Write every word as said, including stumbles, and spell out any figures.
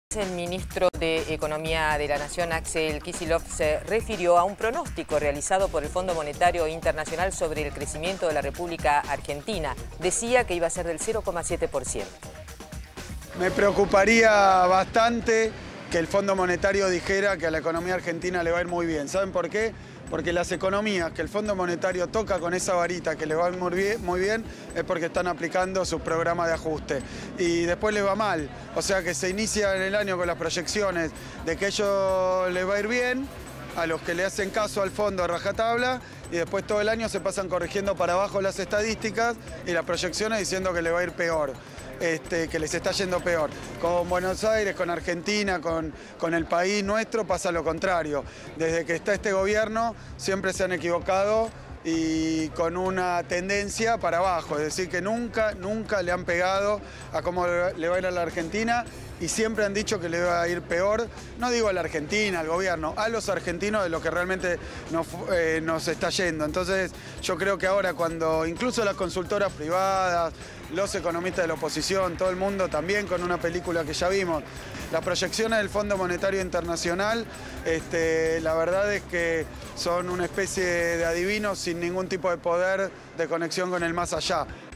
El ministro de Economía de la Nación, Axel Kicillof, se refirió a un pronóstico realizado por el Fondo Monetario Internacional sobre el crecimiento de la República Argentina. Decía que iba a ser del cero coma siete por ciento. Me preocuparía bastante que el Fondo Monetario dijera que a la economía argentina le va a ir muy bien. ¿Saben por qué? Porque las economías que el Fondo Monetario toca con esa varita que le va muy bien, muy bien es porque están aplicando sus programas de ajuste. Y después les va mal. O sea que se inicia en el año con las proyecciones de que a ellos les va a ir bien, a los que le hacen caso al fondo a rajatabla, y después todo el año se pasan corrigiendo para abajo las estadísticas y las proyecciones diciendo que le va a ir peor. Este, que les está yendo peor. Con Buenos Aires, con Argentina, con, con el país nuestro pasa lo contrario. Desde que está este gobierno siempre se han equivocado y con una tendencia para abajo. Es decir, que nunca, nunca le han pegado a cómo le va a ir a la Argentina y siempre han dicho que le va a ir peor, no digo a la Argentina, al gobierno, a los argentinos de lo que realmente nos, eh, nos está yendo. Entonces yo creo que ahora cuando incluso las consultoras privadas, los economistas de la oposición, todo el mundo también con una película que ya vimos, las proyecciones del Fondo Monetario Internacional, este, la verdad es que son una especie de adivinos sin ningún tipo de poder de conexión con el más allá.